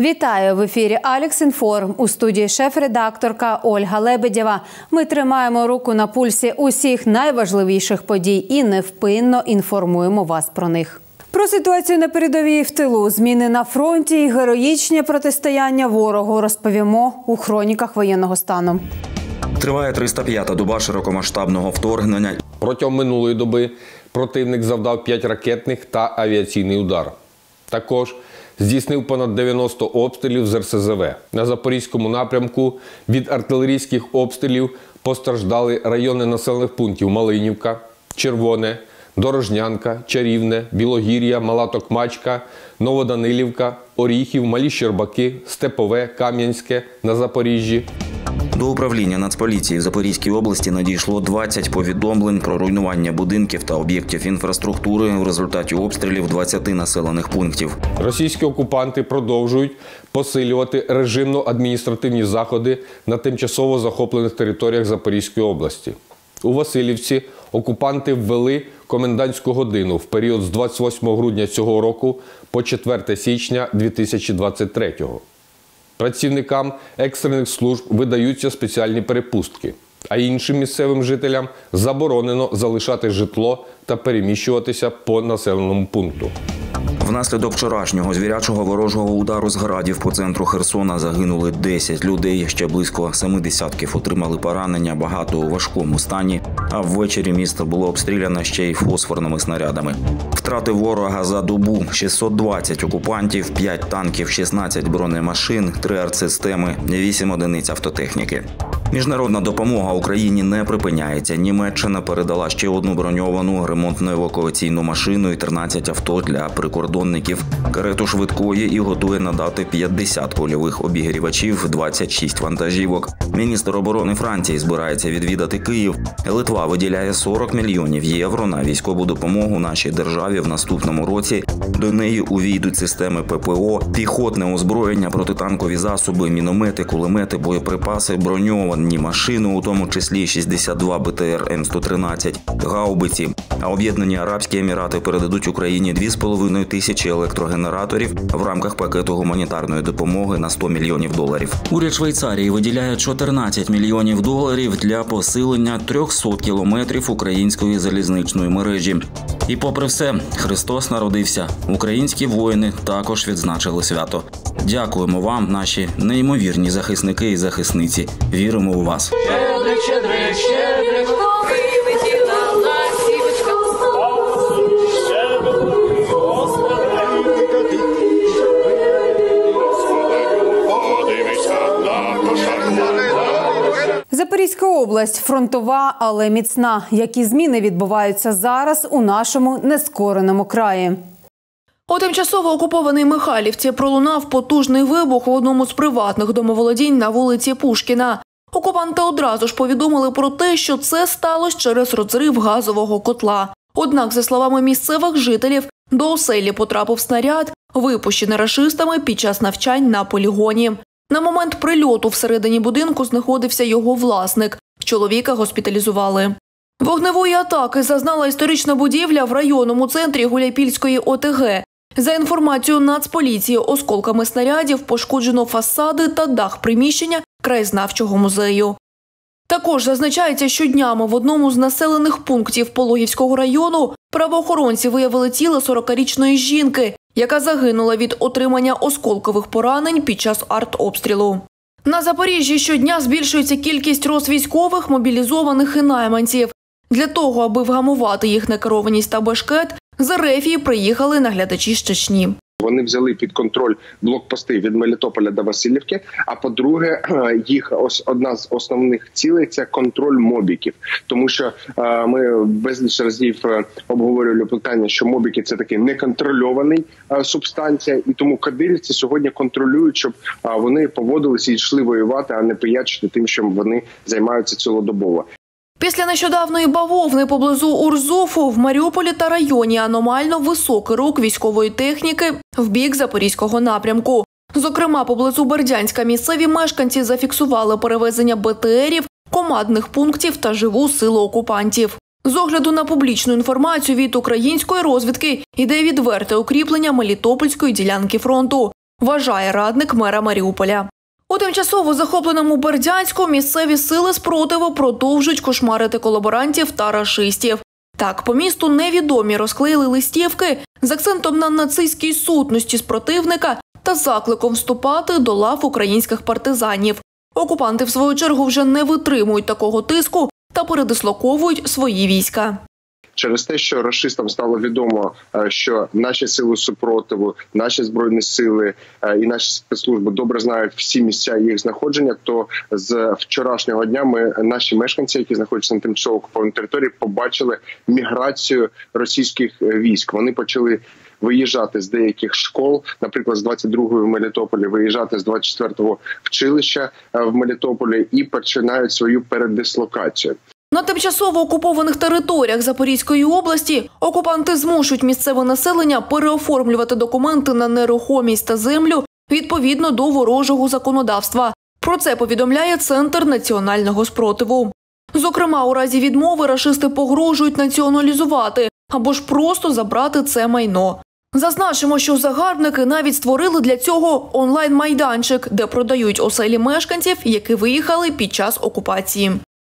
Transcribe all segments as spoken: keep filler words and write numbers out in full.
Вітаю! В ефірі «Алекс-Інформ». У студії шеф-редакторка Ольга Лебедєва. Ми тримаємо руку на пульсі усіх найважливіших подій і невпинно інформуємо вас про них. Про ситуацію на передовій в тилу, зміни на фронті і героїчне протистояння ворогу розповімо у хроніках воєнного стану. Триває триста п'ята доба широкомасштабного вторгнення. Протягом минулої доби противник завдав п'ять ракетних та авіаційний удар. Також здійснив понад дев'яносто обстрілів з ер ес зе ве. На Запорізькому напрямку від артилерійських обстрілів постраждали райони населених пунктів Малинівка, Червоне, Дорожнянка, Чарівне, Білогір'я, Мала Токмачка, Новоданилівка, Оріхів, Малі Щербаки, Степове, Кам'янське на Запоріжжі. До управління Нацполіції в Запорізькій області надійшло двадцять повідомлень про руйнування будинків та об'єктів інфраструктури в результаті обстрілів двадцяти населених пунктів. Російські окупанти продовжують посилювати режимно-адміністративні заходи на тимчасово захоплених територіях Запорізької області. У Василівці окупанти ввели комендантську годину в період з двадцять восьмого грудня цього року по четверте січня дві тисячі двадцять третього. Працівникам екстрених служб видаються спеціальні перепустки, а іншим місцевим жителям заборонено залишати житло та переміщуватися по населеному пункту. Внаслідок вчорашнього звірячого ворожого удару з градів по центру Херсона загинули десять людей, ще близько семи десятків отримали поранення, багато у важкому стані, а ввечері місто було обстріляно ще й фосфорними снарядами. Втрати ворога за добу – шістсот двадцять окупантів, п'ять танків, шістнадцять бронемашин, три артсистеми, вісім одиниць автотехніки. Міжнародна допомога Україні не припиняється. Німеччина передала ще одну броньовану ремонтно-евакуаційну машину і тринадцять авто для прикордонників, карету швидкої і готує надати п'ятдесят польових обігрівачів, двадцять шість вантажівок. Міністр оборони Франції збирається відвідати Київ. Литва виділяє сорок мільйонів євро на військову допомогу нашій державі в наступному році. До неї увійдуть системи пе пе о, піхотне озброєння, протитанкові засоби, міномети, кулемети, боєприпаси, броньовані машини, у тому числі шістдесят два бе те ер ем сто тринадцять, гаубиці. А Об'єднані Арабські Емірати передадуть Україні дві з половиною тисячі електрогенераторів в рамках пакету гуманітарної допомоги на сто мільйонів доларів. Уряд Швейцарії виділяє чотирнадцять мільйонів доларів для посилення трьохсот кілометрів української залізничної мережі. І попри все, Христос народився. Українські воїни також відзначили свято. Дякуємо вам, наші неймовірні захисники і захисниці. Віримо у вас. Щедрик, щедрик, щедрик, прилетіла ластівочка. Запорізька область – фронтова, але міцна. Які зміни відбуваються зараз у нашому нескореному краї? У тимчасово окупованій Михайлівці пролунав потужний вибух в одному з приватних домоволодінь на вулиці Пушкіна. Окупанти одразу ж повідомили про те, що це сталося через розрив газового котла. Однак, за словами місцевих жителів, до оселі потрапив снаряд, випущений рашистами під час навчань на полігоні. На момент прильоту всередині будинку знаходився його власник. Чоловіка госпіталізували. Вогневої атаки зазнала історична будівля в районному центрі Гуляйпільської о те ге. За інформацією Нацполіції, осколками снарядів пошкоджено фасади та дах приміщення краєзнавчого музею. Також зазначається, що днями в одному з населених пунктів Пологівського району правоохоронці виявили тіло сорокарічної жінки, яка загинула від отримання осколкових поранень під час артобстрілу. На Запоріжжі щодня збільшується кількість розвійськових, мобілізованих і найманців. Для того, аби вгамувати їх некерованість та бешкет, з РФ приїхали наглядачі з Чечні. Вони взяли під контроль блокпости від Мелітополя до Василівки, а по-друге, їх ось одна з основних цілей – це контроль мобіків. Тому що ми безліч разів обговорювали питання, що мобіки – це такий неконтрольований субстанція, і тому кадирівці сьогодні контролюють, щоб вони поводилися і йшли воювати, а не пиячити тим, що вони займаються цілодобово. Після нещодавної бавовни поблизу Урзуфу в Маріуполі та районі аномально високий рух військової техніки в бік Запорізького напрямку. Зокрема, поблизу Бердянська місцеві мешканці зафіксували перевезення бе те ерів, командних пунктів та живу силу окупантів. З огляду на публічну інформацію від української розвідки йде відверте укріплення Мелітопольської ділянки фронту. вважає радник мера Маріуполя. У тимчасово захопленому Бердянську місцеві сили спротиву продовжують кошмарити колаборантів та рашистів. Так, по місту невідомі розклеїли листівки з акцентом на нацистській сутності спротивника та закликом вступати до лав українських партизанів. Окупанти, в свою чергу, вже не витримують такого тиску та передислоковують свої війська. Через те, що рашистам стало відомо, що наші сили супротиву, наші збройні сили і наші спецслужби добре знають всі місця їх знаходження, то з вчорашнього дня ми, наші мешканці, які знаходяться на тимчасово окупованій території, побачили міграцію російських військ. Вони почали виїжджати з деяких школ, наприклад, з двадцять другої в Мелітополі, виїжджати з двадцять четвертого вчилища в Мелітополі і починають свою передислокацію. На тимчасово окупованих територіях Запорізької області окупанти змушують місцеве населення переоформлювати документи на нерухомість та землю відповідно до ворожого законодавства. Про це повідомляє Центр національного спротиву. Зокрема, у разі відмови рашисти погрожують націоналізувати або ж просто забрати це майно. Зазначимо, що загарбники навіть створили для цього онлайн-майданчик, де продають оселі мешканців, які виїхали під час окупації.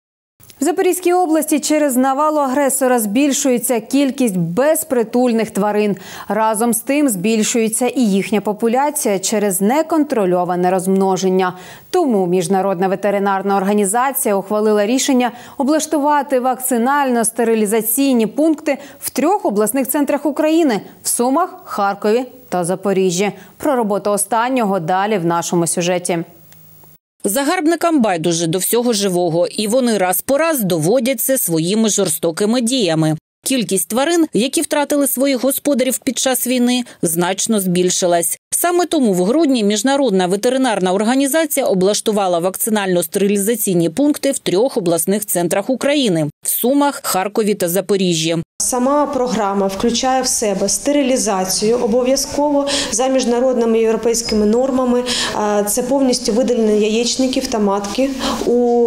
В Запорізькій області через навалу агресора збільшується кількість безпритульних тварин. Разом з тим збільшується і їхня популяція через неконтрольоване розмноження. Тому Міжнародна ветеринарна організація ухвалила рішення облаштувати вакцинально-стерилізаційні пункти в трьох обласних центрах України – в Сумах, Харкові та Запоріжжі. Про роботу останнього далі в нашому сюжеті. Загарбникам байдуже до всього живого, і вони раз по раз доводять це своїми жорстокими діями. Кількість тварин, які втратили своїх господарів під час війни, значно збільшилась. Саме тому в грудні Міжнародна ветеринарна організація облаштувала вакцинально-стерилізаційні пункти в трьох обласних центрах України – в Сумах, Харкові та Запоріжжі. Сама програма включає в себе стерилізацію обов'язково за міжнародними європейськими нормами. Це повністю видалення яєчників та матки у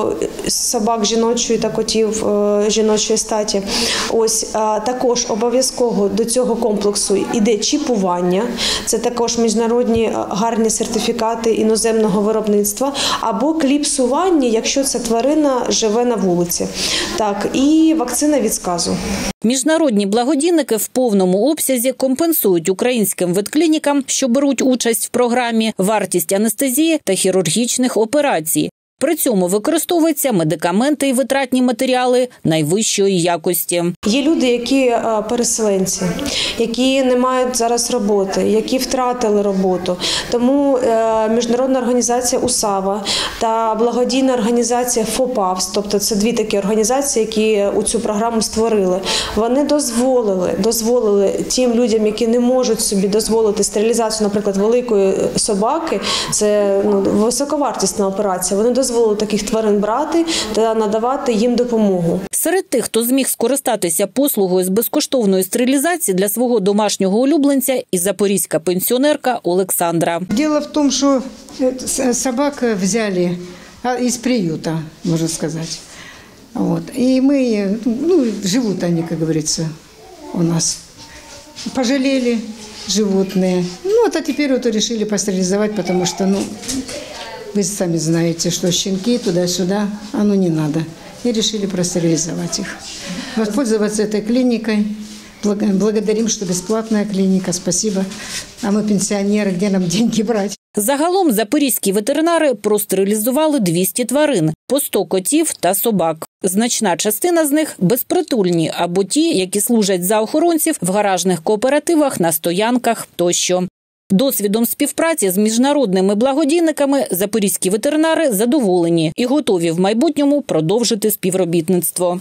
собак жіночої та котів жіночої статі. Ось також обов'язково до цього комплексу йде чіпування. Це також міжнародні гарні сертифікати іноземного виробництва або кліпсування, якщо ця тварина живе на вулиці. Так, і вакцина від сказу. Міжнародні благодійники в повному обсязі компенсують українським ветклінікам, що беруть участь в програмі, вартість анестезії та хірургічних операцій. При цьому використовуються медикаменти і витратні матеріали найвищої якості. Є люди, які переселенці, які не мають зараз роботи, які втратили роботу. Тому міжнародна організація УСАВА та благодійна організація ФОПАВС, тобто це дві такі організації, які у цю програму створили, вони дозволили, дозволили тим людям, які не можуть собі дозволити стерилізацію, наприклад, великої собаки, це ну, високовартісна операція, вони дозволили таких тварин брати та надавати їм допомогу. Серед тих, хто зміг скористатися послугою з безкоштовної стерилізації для свого домашнього улюбленця, і запорізька пенсіонерка Олександра. Діло в тому, що собак взяли із приюта, можна сказати. Вот. И мы, ну, живут они, как говорится, у нас. Пожалели животные. Ну, вот, а теперь вот решили постерилизовать, потому что, ну, вы сами знаете, что щенки туда-сюда, оно не надо. И решили простерилизовать их. Воспользоваться этой клиникой. Благодарим, что бесплатная клиника. Спасибо. А мы пенсионеры, где нам деньги брать? Загалом запорізькі ветеринари простерилізували двісті тварин, по сто котів та собак. Значна частина з них – безпритульні або ті, які служать за охоронців в гаражних кооперативах, на стоянках тощо. Досвідом співпраці з міжнародними благодійниками запорізькі ветеринари задоволені і готові в майбутньому продовжити співробітництво.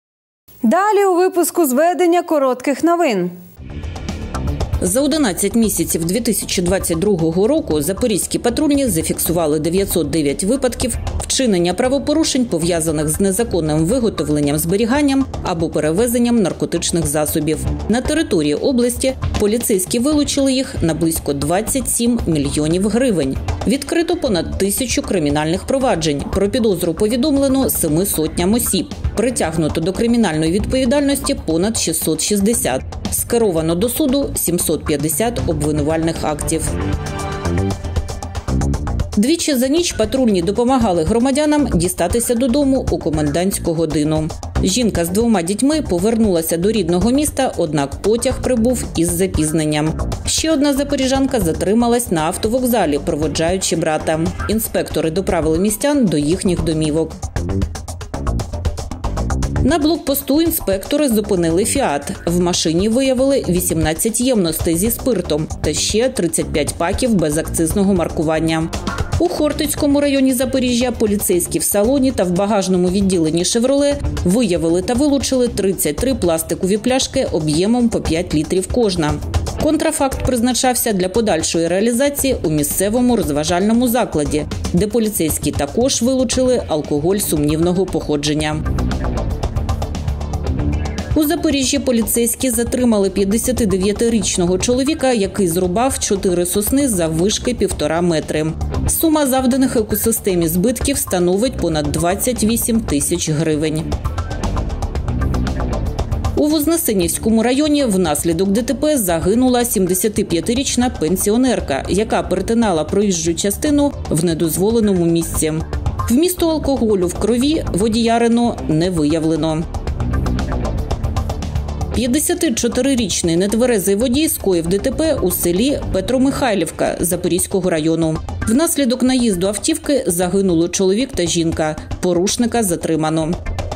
Далі у випуску зведення коротких новин. За одинадцять місяців дві тисячі двадцять другого року запорізькі патрульні зафіксували дев'ятсот дев'ять випадків вчинення правопорушень, пов'язаних з незаконним виготовленням, зберіганням або перевезенням наркотичних засобів. На території області поліцейські вилучили їх на близько двадцять сім мільйонів гривень. Відкрито понад тисячу кримінальних проваджень. Про підозру повідомлено семи сотням осіб. Притягнуто до кримінальної відповідальності понад шістсот шістдесят. Скеровано до суду сімсот п'ятдесят обвинувальних актів. Двічі за ніч патрульні допомагали громадянам дістатися додому у комендантську годину. Жінка з двома дітьми повернулася до рідного міста, однак потяг прибув із запізненням. Ще одна запоріжанка затрималась на автовокзалі, проводжаючи брата. Інспектори доправили містян до їхніх домівок. На блокпосту інспектори зупинили «Фіат». В машині виявили вісімнадцять ємностей зі спиртом та ще тридцять п'ять паків безакцизного маркування. У Хортицькому районі Запоріжжя поліцейські в салоні та в багажному відділенні «Шевроле» виявили та вилучили тридцять три пластикові пляшки об'ємом по п'ять літрів кожна. Контрафакт призначався для подальшої реалізації у місцевому розважальному закладі, де поліцейські також вилучили алкоголь сумнівного походження. У Запоріжжі поліцейські затримали п'ятдесятидев'ятирічного чоловіка, який зрубав чотири сосни заввишки півтора метри. Сума завданих екосистемі збитків становить понад двадцять вісім тисяч гривень. У Вознесенівському районі внаслідок ДТП загинула сімдесятип'ятирічна пенсіонерка, яка перетинала проїжджу частину в недозволеному місці. Вмісту алкоголю в крові водіярину не виявлено. п'ятдесятичотирирічний нетверезий водій скоїв ДТП у селі Петромихайлівка Запорізького району. Внаслідок наїзду автівки загинули чоловік та жінка. Порушника затримано.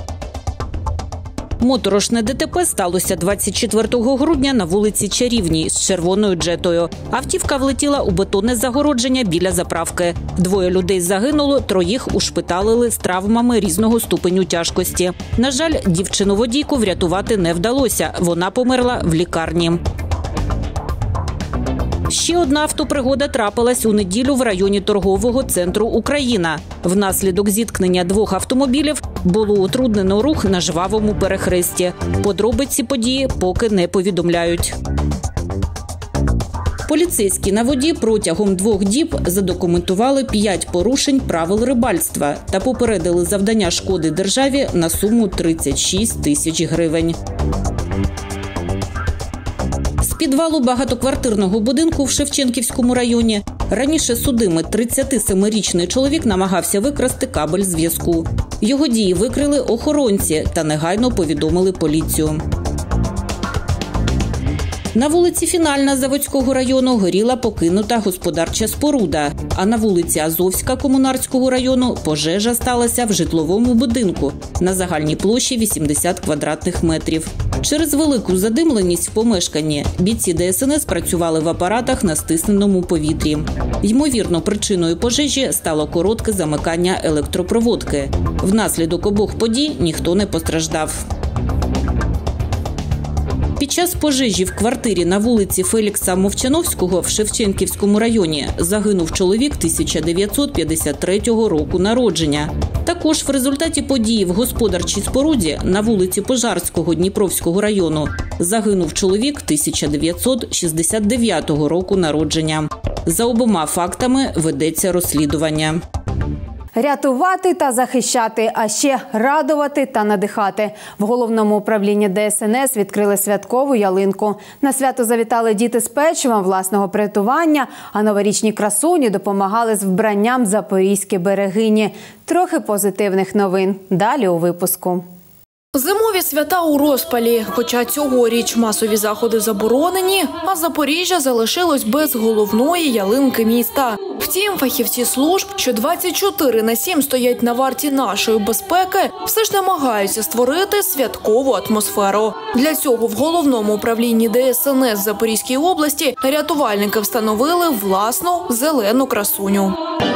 Моторошне ДТП сталося двадцять четвертого грудня на вулиці Чарівній з червоною джетою. Автівка влетіла у бетонне загородження біля заправки. Двоє людей загинуло, троїх ушпиталили з травмами різного ступеню тяжкості. На жаль, дівчину-водійку врятувати не вдалося. Вона померла в лікарні. Ще одна автопригода трапилась у неділю в районі торгового центру «Україна». Внаслідок зіткнення двох автомобілів було утруднено рух на жвавому перехресті. Подробиці події поки не повідомляють. Поліцейські на воді протягом двох діб задокументували п'ять порушень правил рибальства та попередили завдання шкоди державі на суму тридцять шість тисяч гривень. З підвалу багатоквартирного будинку в Шевченківському районі раніше судимий тридцятисемирічний чоловік намагався викрасти кабель зв'язку. Його дії викрили охоронці та негайно повідомили поліцію. На вулиці Фінальна Заводського району горіла покинута господарча споруда, а на вулиці Азовська Комунарського району пожежа сталася в житловому будинку на загальній площі вісімдесят квадратних метрів. Через велику задимленість в помешканні бійці Де Ес Ен Ес працювали в апаратах на стисненому повітрі. Ймовірно, причиною пожежі стало коротке замикання електропроводки. Внаслідок обох подій ніхто не постраждав. Під час пожежі в квартирі на вулиці Фелікса Мовчановського в Шевченківському районі загинув чоловік тисяча дев'ятсот п'ятдесят третього року народження. Також в результаті події в господарчій споруді на вулиці Пожарського Дніпровського району загинув чоловік тисяча дев'ятсот шістдесят дев'ятого року народження. За обома фактами ведеться розслідування. Рятувати та захищати, а ще радувати та надихати. В Головному управлінні Де Ес Ен Ес відкрили святкову ялинку. На свято завітали діти з печивом власного приготування, а новорічні красуні допомагали з вбранням запорізькі берегині. Трохи позитивних новин. Далі у випуску. Зимові свята у розпалі. Хоча цьогоріч масові заходи заборонені, а Запоріжжя залишилось без головної ялинки міста. Втім, фахівці служб, що двадцять чотири на сім стоять на варті нашої безпеки, все ж намагаються створити святкову атмосферу. Для цього в Головному управлінні Де Ес Ен Ес Запорізькій області рятувальники встановили власну зелену красуню.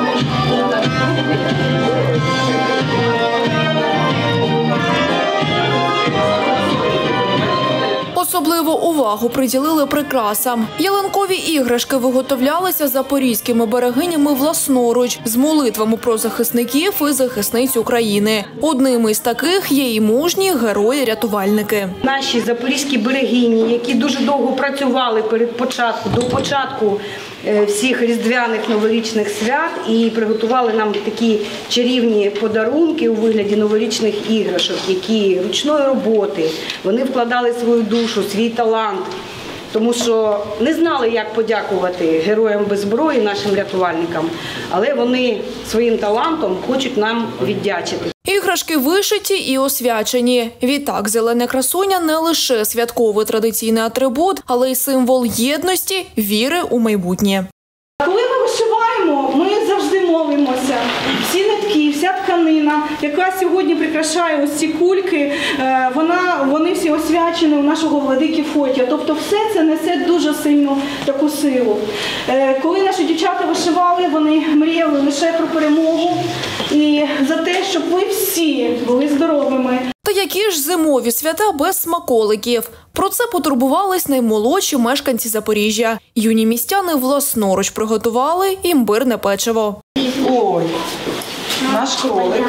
Особливу увагу приділили прикрасам. Ялинкові іграшки виготовлялися запорізькими берегинями власноруч з молитвами про захисників і захисниць України. Одними із таких є і мужні герої-рятувальники. Наші запорізькі берегині, які дуже довго працювали перед початку, до початку всіх різдвяних новорічних свят і приготували нам такі чарівні подарунки у вигляді новорічних іграшок, які ручної роботи. Вони вкладали свою душу, свій талант тому що не знали, як подякувати героям без зброї, нашим рятувальникам, але вони своїм талантом хочуть нам віддячити. Іграшки вишиті і освячені. Відтак, зелена красуня не лише святковий традиційний атрибут, але й символ єдності, віри у майбутнє. Коли ми вишиваємо, ми завжди молимося. Всі нитки, вся тканина, яка сьогодні прикрашає ось ці кульки, вона, вони всі освячені у нашого владики Фотія. Тобто все це несе дуже сильну таку силу. Коли наші дівчата вишивали, вони мріяли лише про перемогу і за те, щоб ви всі були здоровими. Та які ж зимові свята без смаколиків? Про це потурбувались наймолодші мешканці Запоріжжя. Юні містяни власноруч приготували імбирне печиво. Ой, наш кролик.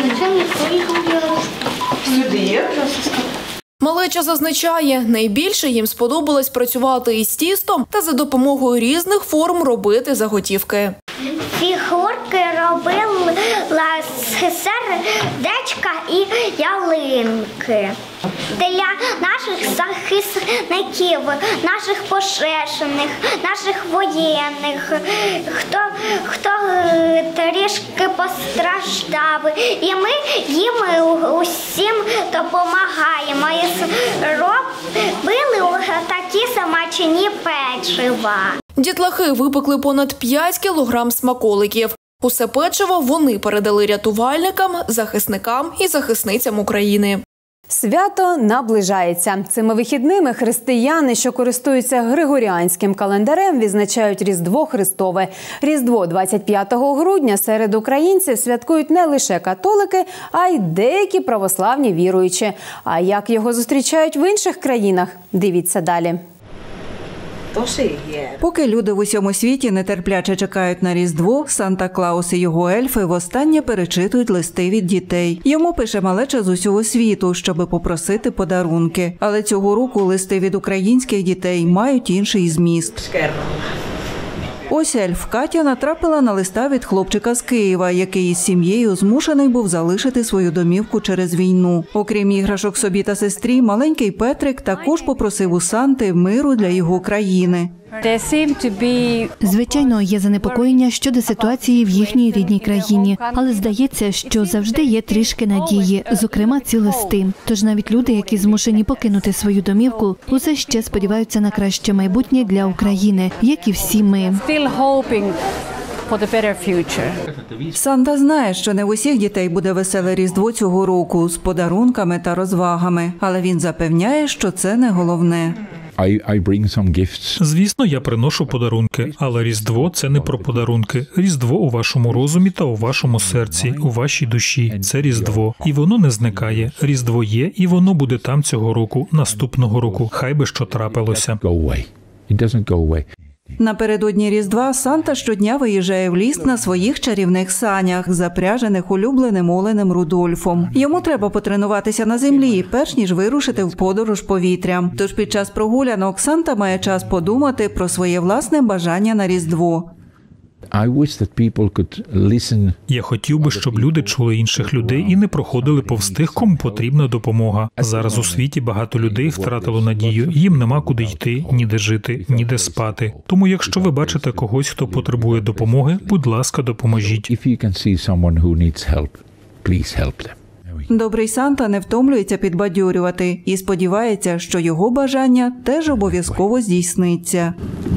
Сюди. Малеча зазначає, найбільше їм сподобалось працювати із тістом та за допомогою різних форм робити заготівки. Фігурки робила сердечка і ялинки. Для наших захисників, наших пожежних, наших воєнних, хто, хто трішки постраждав. І ми їм усім допомагаємо. І робили такі смачні печива. Дітлахи випекли понад п'ять кілограм смаколиків. Усе печиво вони передали рятувальникам, захисникам і захисницям України. Свято наближається. Цими вихідними християни, що користуються григоріанським календарем, відзначають Різдво Христове. Різдво двадцять п'ятого грудня серед українців святкують не лише католики, а й деякі православні віруючі. А як його зустрічають в інших країнах? Дивіться далі. Поки люди в усьому світі нетерпляче чекають на Різдво, Санта-Клаус і його ельфи востаннє перечитують листи від дітей. Йому пише малеча з усього світу, щоби попросити подарунки. Але цього року листи від українських дітей мають інший зміст. Ось ельф Катя натрапила на листа від хлопчика з Києва, який із сім'єю змушений був залишити свою домівку через війну. Окрім іграшок собі та сестрі, маленький Петрик також попросив у Санти миру для його країни. Звичайно, є занепокоєння щодо ситуації в їхній рідній країні, але здається, що завжди є трішки надії, зокрема ці листи. Тож навіть люди, які змушені покинути свою домівку, усе ще сподіваються на краще майбутнє для України, як і всі ми. Санта знає, що не в усіх дітей буде веселе Різдво цього року з подарунками та розвагами, але він запевняє, що це не головне. Звісно, я приношу подарунки, але Різдво – це не про подарунки. Різдво у вашому розумі та у вашому серці, у вашій душі. Це Різдво. І воно не зникає. Різдво є, і воно буде там цього року, наступного року. Хай би що трапилося. Напередодні Різдва Санта щодня виїжджає в ліс на своїх чарівних санях, запряжених улюбленим оленем Рудольфом. Йому треба потренуватися на землі, перш ніж вирушити в подорож повітрям. Тож під час прогулянок Санта має час подумати про своє власне бажання на Різдво. Я хотів би, щоб люди чули інших людей і не проходили повз тих, кому потрібна допомога. Зараз у світі багато людей втратило надію, їм нема куди йти, ніде жити, ніде спати. Тому якщо ви бачите когось, хто потребує допомоги, будь ласка, допоможіть. Добрий Санта не втомлюється підбадьорювати і сподівається, що його бажання теж обов'язково здійсниться.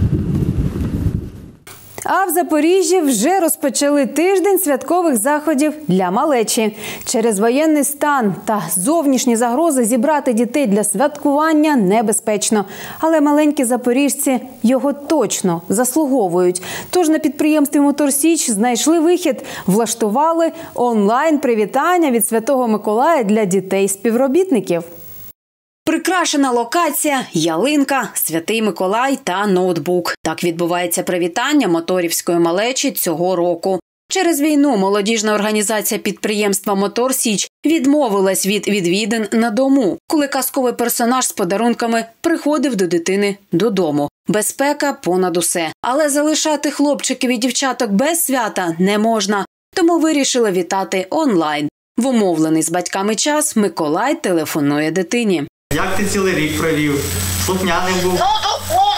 А в Запоріжжі вже розпочали тиждень святкових заходів для малечі. Через воєнний стан та зовнішні загрози зібрати дітей для святкування небезпечно. Але маленькі запоріжці його точно заслуговують. Тож на підприємстві «Моторсіч» знайшли вихід, влаштували онлайн-привітання від Святого Миколая для дітей-співробітників. Прикрашена локація, ялинка, Святий Миколай та ноутбук. Так відбувається привітання моторівської малечі цього року. Через війну молодіжна організація підприємства «Моторсіч» відмовилась від відвідин на дому, коли казковий персонаж з подарунками приходив до дитини додому. Безпека понад усе. Але залишати хлопчиків і дівчаток без свята не можна, тому вирішили вітати онлайн. В умовлений з батьками час Миколай телефонує дитині. Як ти цілий рік провів? Слухняним був?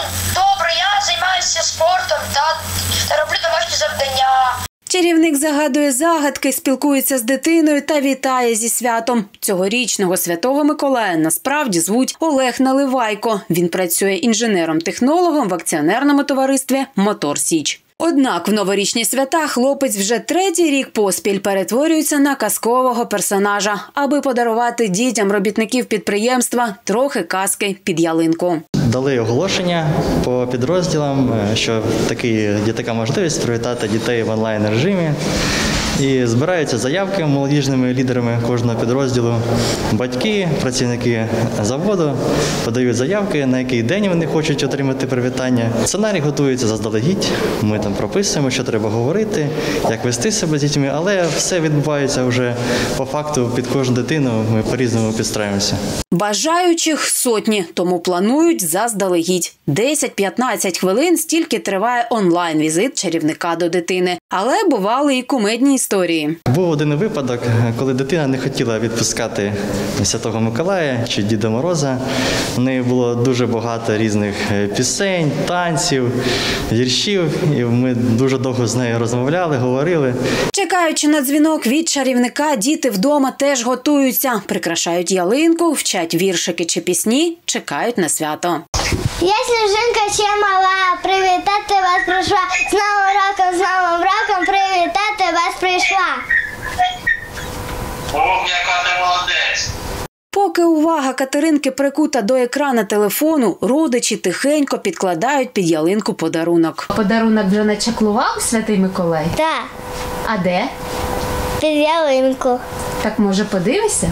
займаюся спортом та роблю домашні завдання. Чарівник загадує загадки, спілкується з дитиною та вітає зі святом. Цьогорічного Святого Миколая насправді звуть Олег Наливайко. Він працює інженером-технологом в акціонерному товаристві «Мотор Січ». Однак в новорічні свята хлопець вже третій рік поспіль перетворюється на казкового персонажа, аби подарувати дітям робітників підприємства трохи казки під ялинку. Дали оголошення по підрозділам, що таки є така можливість привітати дітей в онлайн-режимі. І збираються заявки молодіжними лідерами кожного підрозділу. Батьки, працівники заводу подають заявки, на який день вони хочуть отримати привітання. Сценарій готується заздалегідь, ми там прописуємо, що треба говорити, як вести себе з дітьми, але все відбувається вже по факту під кожну дитину, ми по-різному підстраюємося. Бажаючих сотні, тому планують заздалегідь. десять-п'ятнадцять хвилин стільки триває онлайн-візит чарівника до дитини. Але бували і кумедні історії. Був один випадок, коли дитина не хотіла відпускати Святого Миколая чи Діда Мороза. У неї було дуже багато різних пісень, танців, віршів. І ми дуже довго з нею розмовляли, говорили. Чекаючи на дзвінок від чарівника, діти вдома теж готуються. Прикрашають ялинку, вчать віршики чи пісні, чекають на свято. Я Сніжинка ще мала, привітати вас прийшла. З новим роком, з новим роком, привітати вас прийшла. Ох, яка ти молодець! Поки увага Катеринки прикута до екрана телефону, родичі тихенько підкладають під ялинку подарунок. Подарунок вже начаклував Святий Миколай? Так. А де? Під ялинку. Так, може, подивишся?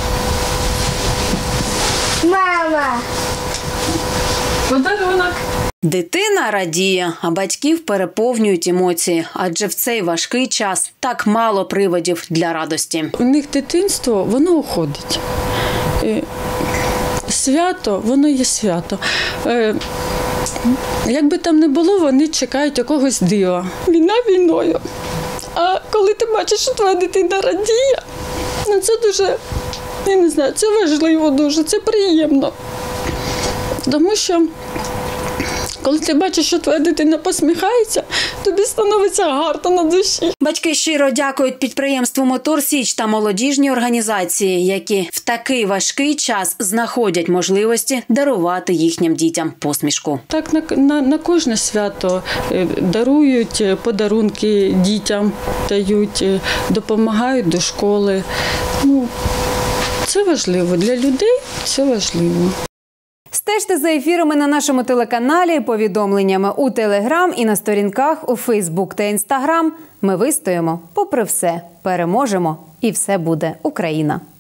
Мама! Подарунок. Дитина радіє, а батьків переповнюють емоції, адже в цей важкий час так мало приводів для радості. У них дитинство, воно уходить. Свято, воно є свято. Як би там не було, вони чекають якогось дива. Війна війною. А коли ти бачиш, що твоя дитина радіє, ну це дуже, я не знаю, це важливо дуже, це приємно. Тому що коли ти бачиш, що твоя дитина посміхається, тобі становиться гарно на душі. Батьки щиро дякують підприємству «Мотор Січ» та молодіжні організації, які в такий важкий час знаходять можливості дарувати їхнім дітям посмішку. Так на, на, на кожне свято дарують подарунки дітям, дають, допомагають до школи. Ну, це важливо. Для людей це важливо. Стежте за ефірами на нашому телеканалі, повідомленнями у Телеграм і на сторінках у Фейсбук та Інстаграм. Ми вистоїмо, попри все, переможемо і все буде Україна.